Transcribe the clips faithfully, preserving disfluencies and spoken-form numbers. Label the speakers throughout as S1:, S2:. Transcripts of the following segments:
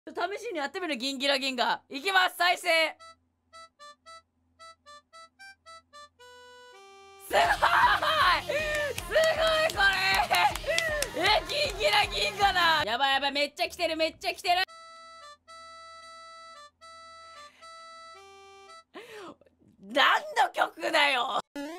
S1: 試しにやってみる。ギンギラギンガいきます。再生。すごいすごいこれえ、ギンギラギンガだ。やばいやばい、めっちゃ来てるめっちゃ来てる。何の曲だよ。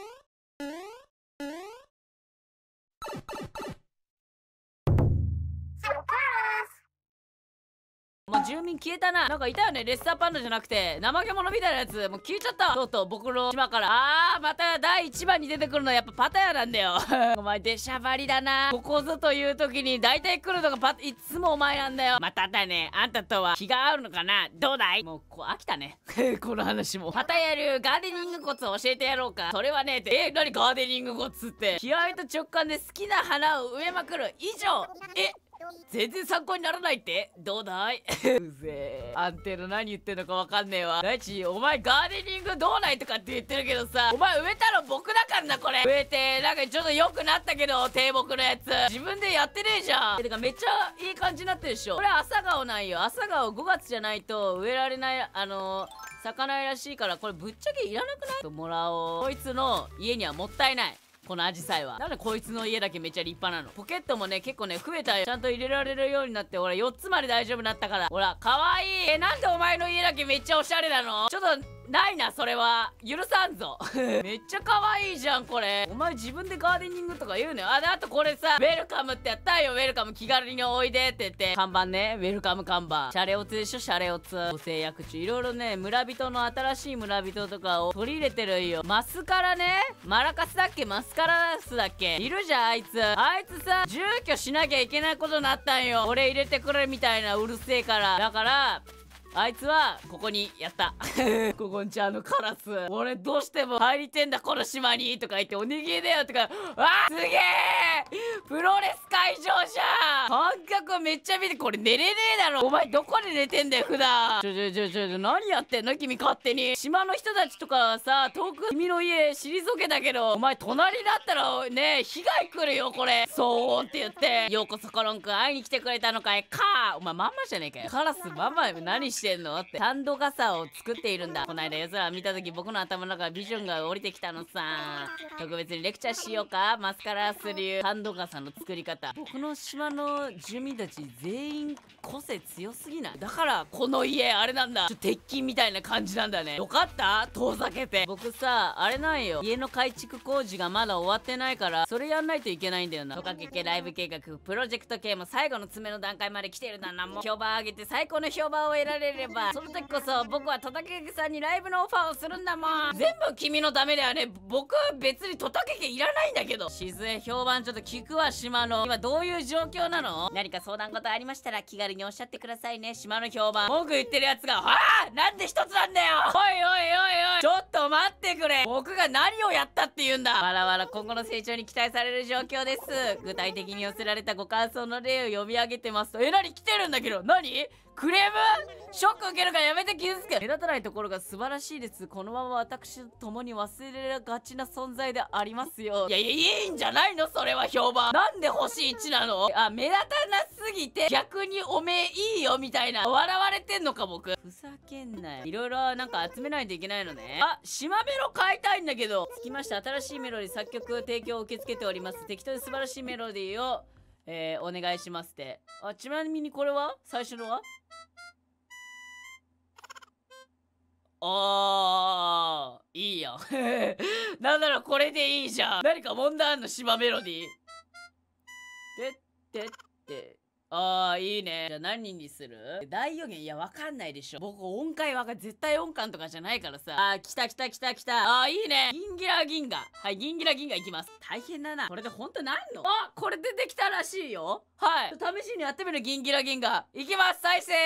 S1: もう住民消えたな。なんかいたよね、レッサーパンダじゃなくて怠け者みたいなやつ。もう消えちゃった。とうとう僕の島から。あー、まただいいちばんに出てくるのはやっぱパタヤなんだよお前出しゃばりだな。ここぞという時に大体来るのがパいつもお前なんだよ。まただね、あんたとは気が合うのかな。どうだい。もうこう飽きたねこの話も。パタヤ流ガーデニングコツを教えてやろうか。それはねって、え、何ガーデニングコツって。気合と直感で好きな花を植えまくる以上。え、全然参考にならないって。どうだいうぜえ。あんての何言ってんのかわかんねえわ。大地、お前ガーデニングどうないとかって言ってるけどさ、お前植えたの僕だからな。これ植えてなんかちょっと良くなったけど、低木のやつ自分でやってねえじゃん。てかめっちゃいい感じになってるでしょ。これ朝顔なんよ。朝顔ごがつじゃないと植えられない、あのー、咲かないらしいから、これぶっちゃけいらなくないともらおう。こいつの家にはもったいない。このアジサイはなんでこいつの家だけめっちゃ立派なの。ポケットもね結構ね増えたよ。ちゃんと入れられるようになって、ほらよっつまで大丈夫になったから。ほらかわいい。え、なんでお前の家だけめっちゃおしゃれなの。ちょっとないな、それは許さんぞめっちゃ可愛いじゃんこれ。お前自分でガーデニングとか言うのよ。あ、であとこれさ、ウェルカムってやったよ。ウェルカム気軽においでって言って、看板ね、ウェルカム看板。シャレオツでしょ、シャレオツ。ご制約中。いろいろね、村人の新しい村人とかを取り入れてるよ。マスカラね、マラカスだっけ、マスカラスだっけ、いるじゃんあいつ。あいつさ、住居しなきゃいけないことになったんよ。俺入れてくれみたいな、うるせえから。だからあいつはここにやったここんちゃんのカラス、俺どうしても入りてんだこの島にとか言って、おにぎりだよとか。あーすげえプロレス会場じゃん。感覚めっちゃ見て。これ寝れねえだろ。お前どこで寝てんだよ普段。ちょちょちょちょちょ何やってんの君勝手に。島の人たちとかはさ、遠く君の家退けたけど、お前隣になったらね被害来るよこれ。そうって言ってようこそコロンくん会いに来てくれたのかいか。お前まんまじゃねえかよ。カラスママ何してしてんのって。ハンド傘を作っているんだ。こないだ夜空見た時、僕の頭の中からビジョンが降りてきたのさ。特別にレクチャーしようか。マスカラス流ハンド傘の作り方。僕の島の住民たち全員個性強すぎない？だからこの家あれなんだ、ちょ鉄筋みたいな感じなんだね。よかった遠ざけて。僕さあれなんよ、家の改築工事がまだ終わってないから、それやんないといけないんだよな。トカゲ系ライブ計画プロジェクト系も最後の詰めの段階まで来てるんだな。もう評判上げて最高の評判を得られれば、その時こそ僕はトタケケさんにライブのオファーをするんだもん。全部君のためだよね。僕別にトタケケいらないんだけど。静江評判ちょっと聞くわ。島の今どういう状況なの？何か相談事ありましたら気軽におっしゃってくださいね。島の評判文句言ってるやつがはあなんで一つなんだよ。おいおいおいおいちょっと待ってくれ。僕が何をやったって言うんだ。わらわら今後の成長に期待される状況です。具体的に寄せられたご感想の例を読み上げてますと、え何来てるんだけど、何クレーム？ショック受けるからやめて傷つけ。目立たないところが素晴らしいです。このまま私と共に忘れがちな存在でありますよ。いやいやいいんじゃないのそれは評判。なんで星いちなの？あ、目立たなすぎて逆におめえいいよみたいな笑われてんのか僕。ふざけんなよ。いろいろなんか集めないといけないのね。あ、島メロ買いたいんだけど。つきまして新しいメロディー作曲提供を受け付けております。適当に素晴らしいメロディーをえー、お願いしますって。あ、ちなみにこれは最初のはあーいいやんなんだろうこれでいいじゃん。何か問題あんの島メロディーでってってあーいいね。じゃあ何にする？大予言いやわかんないでしょ。僕音階わかん絶対音感とかじゃないからさ。あー来た来た来た来た。あーいいね。ギンギラギンガ。はい、ギンギラギンガいきます。大変だな。これでほんとなんの？あこれでできたらしいよ。はい。試しにやってみる。ギンギラギンガいきます。再生。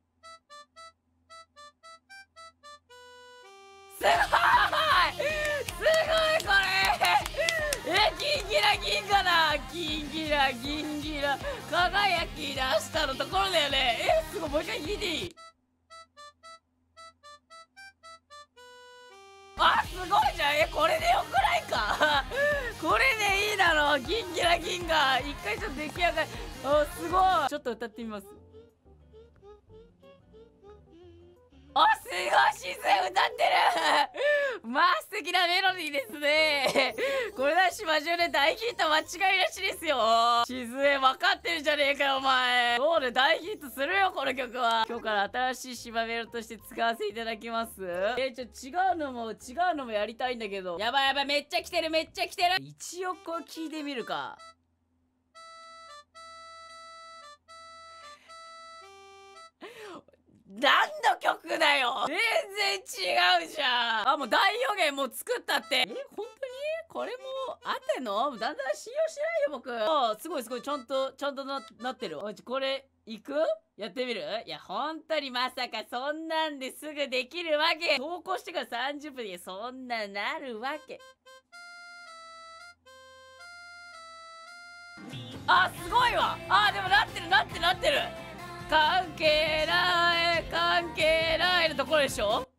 S1: すごいすごいこれえギンギラギンガだ。ギンギラギンギラ輝き出したのところだよね。えすごいもう一回弾いていい？あすごいじゃん。えこれでよくないかこれでいいだろ。ギンギラギンガ一回ちょっと出来上がり。あすごいちょっと歌ってみます。 あ、すごい自然歌ってるまあ素敵なメロディーですねこれだしマジで大ヒット間違いなしですよ。静江分かってるじゃねえかよお前。そうね、大ヒットするよこの曲は。今日から新しい島メロとして使わせていただきます。えー、ちょ違うのも違うのもやりたいんだけど。やばいやばい、めっちゃ来てるめっちゃ来てる。一応こう聞いてみるか。何の曲だよ。全然違うじゃん。あ、もう大予言もう作ったって。え、本当にこれもあってんの？だんだん信用しないよ僕。あ、すごいすごい、ちゃんとちゃんと な, なってる。これいく？やってみる？いや本当にまさかそんなんですぐできるわけ。投稿してからさんじゅっぷんでそんななるわけ。あ、すごいわ。あ、でもなってるなってるなってる。関係ない関係ないのところでしょ。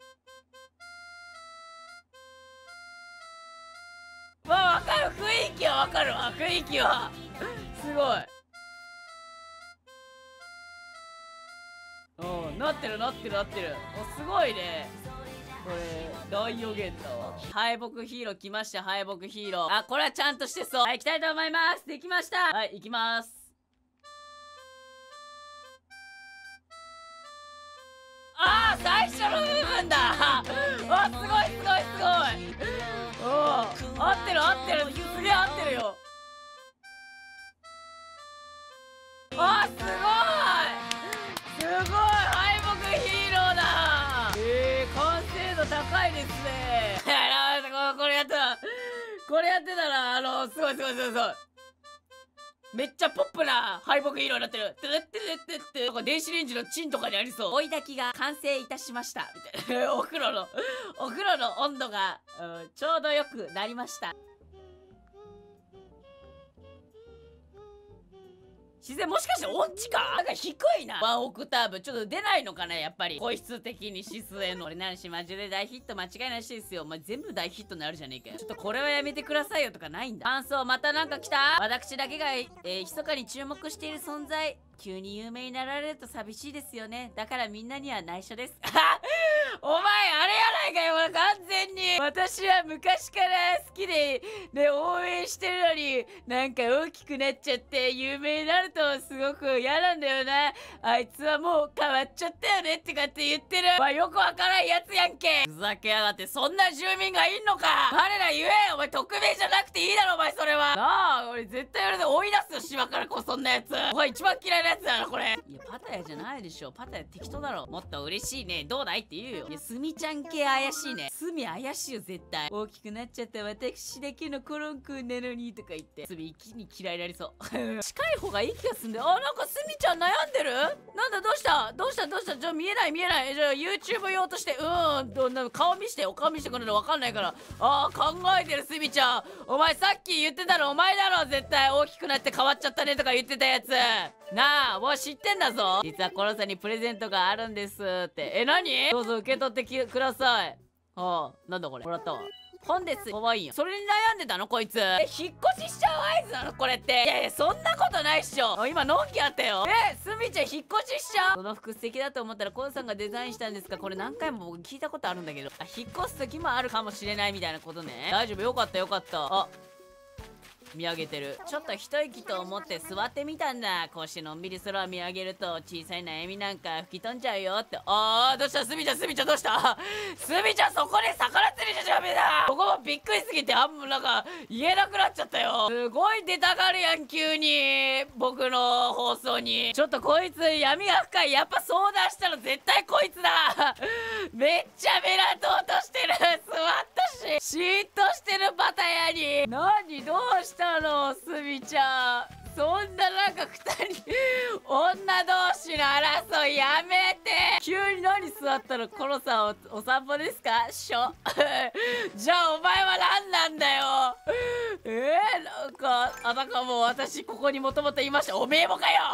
S1: まあ分かる、雰囲気は分かるわ。雰囲気はすごい。うん、なってるなってるなってる。お、すごいねこれ。大予言だわ。敗北ヒーロー来ました。敗北ヒーロー。あ、これはちゃんとしてそう。はい、行きたいと思います。できました。はい、行きます。あー、最初の部分だあ、すごいすごいすごい。おお、合ってる合ってる、すげえ合ってるよ。あー、すごいすごい、敗北ヒーローだ。えー、完成度高いですねこれやってたこれやってたら、あのすごいすごいすごいすごい。めっちゃポップな敗北ヒーローになってる。てってってって、なんか電子レンジのチンとかにありそう。追い炊きが完成いたしましたみたいなお風呂のお風呂の温度が、うん、ちょうどよくなりました。自然もしかして音痴か？なんか低いな。ワンオクターブちょっと出ないのかなやっぱり。声質的にシスへの。俺なんしマジで大ヒット間違いなしですよ。お前全部大ヒットになるじゃねえかよ。ちょっとこれはやめてくださいよとかないんだ。感想またなんか来た？私だけが、えー、密かに注目している存在。急に有名になられると寂しいですよね。だからみんなには内緒です。お前あれやないかよ完全に。私は昔から好きでね応援してるのになんか大きくなっちゃって有名になるとすごく嫌なんだよな。あいつはもう変わっちゃったよねってかって言ってる。まあよくわからんやつやんけ。ふざけやがって。そんな住民がいんのか。彼ら言え。お前匿名じゃなくていいだろお前それは。なあ、俺絶対俺で追い出すよ島からこそんなやつ。お前一番嫌いなやつだろこれ。いやパタヤじゃないでしょ。パタヤ適当だろ。もっと嬉しいねどうだいって言うよ。いやスミちゃん系怪しいね。スミ怪しいよ絶対。大きくなっちゃった私だけのコロンくんなのにとか言ってスミ一気に嫌いになりそう近い方がいい気がすんだよ。あ、なんかスミちゃん悩んでる。なんだどうしたどうしたどうした。じゃあ見えない見えない。じゃあ YouTube 用としてうーんどん顔見してお顔見してくれるの分かんないから。あー考えてるスミちゃん。お前さっき言ってたのお前だろ絶対。大きくなって変わっちゃったねとか言ってたやつなあ。もう知ってんだぞ。実はコロさんにプレゼントがあるんですって。え、何？どうぞ受け取ってきください。ああ、なんだこれ。もらったわ。本です。かわいいやん。それに悩んでたのこいつ。え、引っ越ししちゃう合図なのこれって。いやいや、そんなことないっしょ。今、のんきあったよ。え、すみちゃん引っ越ししちゃう？その服素敵だと思ったら、コンさんがデザインしたんですか？これ何回も僕聞いたことあるんだけど。あ、引っ越す時もあるかもしれないみたいなことね。大丈夫、よかったよかった。あ、見上げてる。ちょっと一息と思って座ってみたんだ。こうしてのんびり空を見上げると小さい悩みなんか吹き飛んじゃうよって。あー、どうしたすみちゃんすみちゃんどうしたすみちゃんそこで魚釣りじゃダメだ。ここもびっくりすぎてあんまなんか言えなくなっちゃったよ。すごい出たがるやん急に僕の放送に。ちょっとこいつ闇が深い。やっぱ相談したの絶対こいつだめっちゃ目立とうとしてる。座ったしシーッとしてるパタヤに。何どうしたしたのすみちゃん。そんななんかふたり女同士の争いやめて。急に何座ったの。コロさん お, お散歩ですかしょじゃあお前は何なんだよ。えー、なんかあたかも私ここにもともといました。おめえもかよ。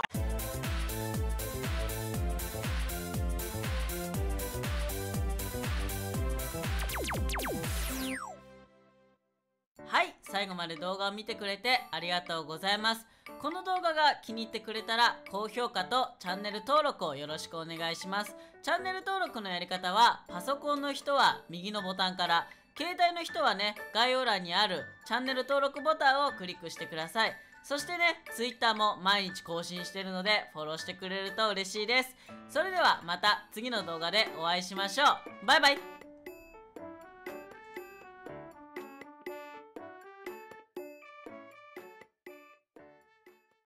S1: はい、最後まで動画を見てくれてありがとうございます。 この動画が気に入ってくれたら高評価とチャンネル登録をよろしくお願いします。チャンネル登録のやり方はパソコンの人は右のボタンから、携帯の人はね概要欄にあるチャンネル登録ボタンをクリックしてください。そしてね Twitter も毎日更新してるのでフォローしてくれると嬉しいです。それではまた次の動画でお会いしましょう。バイバイ。